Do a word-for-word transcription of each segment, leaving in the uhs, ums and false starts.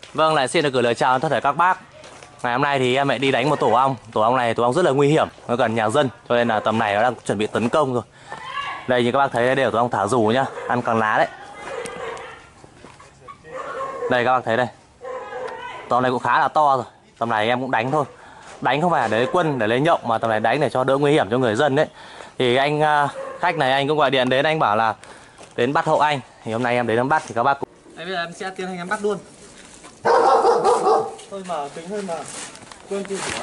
Vâng, lại xin được gửi lời chào tất cả các bác. Ngày hôm nay thì em lại đi đánh một tổ ong. Tổ ong này tổ ong rất là nguy hiểm, nó gần nhà dân, cho nên là tầm này nó đang chuẩn bị tấn công rồi. Đây như các bác thấy đây đều tổ ong thả dù nhá, ăn càng lá đấy. Đây các bác thấy đây, tổ ong này cũng khá là to rồi. Tầm này em cũng đánh thôi, đánh không phải để lấy quân, để lấy nhộng, mà tầm này đánh để cho đỡ nguy hiểm cho người dân đấy. Thì anh khách này anh cũng gọi điện đến, anh bảo là đến bắt hộ anh. Thì hôm nay em đến em bắt thì các bác cũng... Đây, bây giờ em sẽ tiến hành em bắt luôn. Hơi mở tính hơi mở. Quên chưa sửa.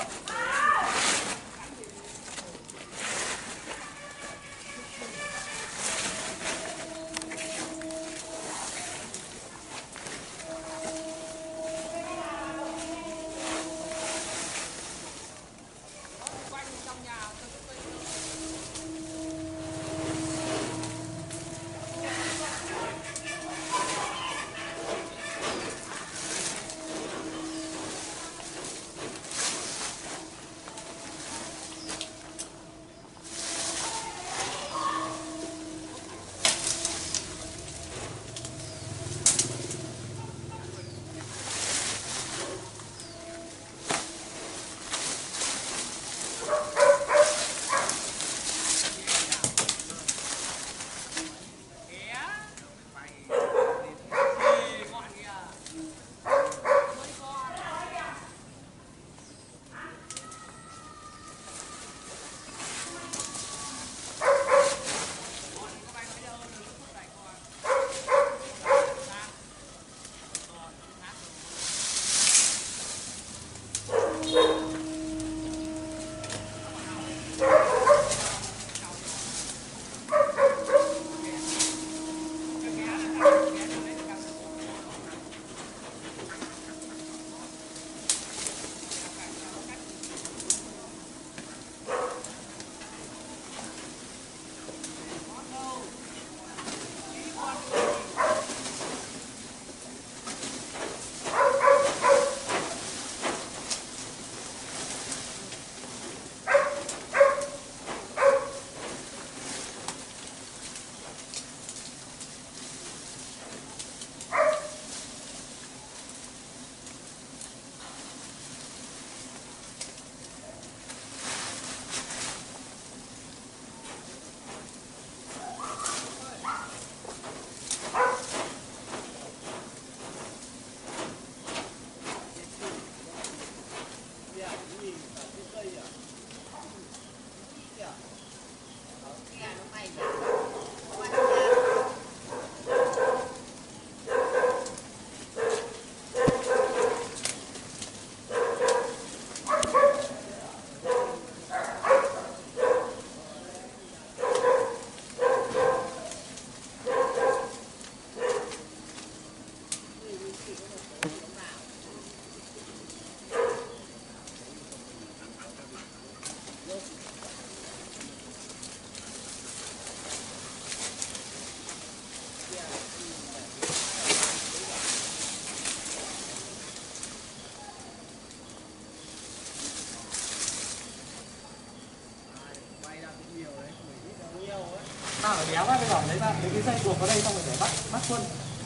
Tao phải béo quá, bây giờ lấy ra lấy cái dây buộc vào đây xong rồi để bắt bắt quân.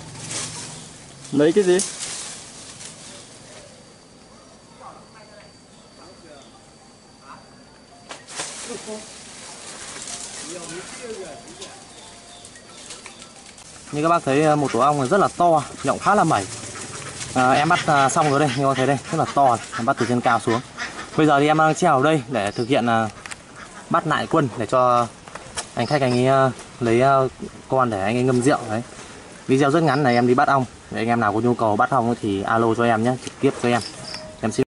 Lấy cái gì? Như các bác thấy một tổ ong rất là to, nhộng khá là mẩy. À, em bắt xong rồi đây, như các bác thấy đây rất là to, em bắt từ trên cao xuống. Bây giờ thì em đang treo ở đây để thực hiện bắt lại quân để cho anh khách anh ấy lấy con để anh ấy ngâm rượu đấy. Video rất ngắn này em đi bắt ong. Để anh em nào có nhu cầu bắt ong thì alo cho em nhé, trực tiếp cho em. Em xin